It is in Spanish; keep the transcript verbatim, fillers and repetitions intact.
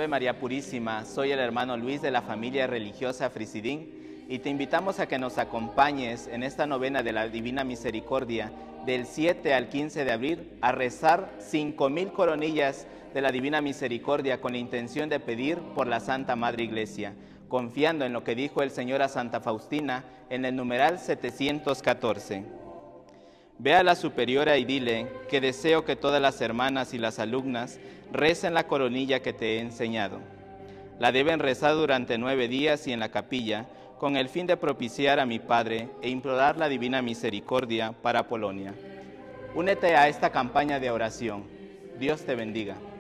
Ave María Purísima, soy el hermano Luis de la familia religiosa Frisidín y te invitamos a que nos acompañes en esta novena de la Divina Misericordia del siete al quince de abril a rezar cinco mil coronillas de la Divina Misericordia con la intención de pedir por la Santa Madre Iglesia, confiando en lo que dijo el Señor a Santa Faustina en el numeral setecientos catorce. Ve a la superiora y dile que deseo que todas las hermanas y las alumnas recen la coronilla que te he enseñado. La deben rezar durante nueve días y en la capilla, con el fin de propiciar a mi Padre e implorar la divina misericordia para Polonia. Únete a esta campaña de oración. Dios te bendiga.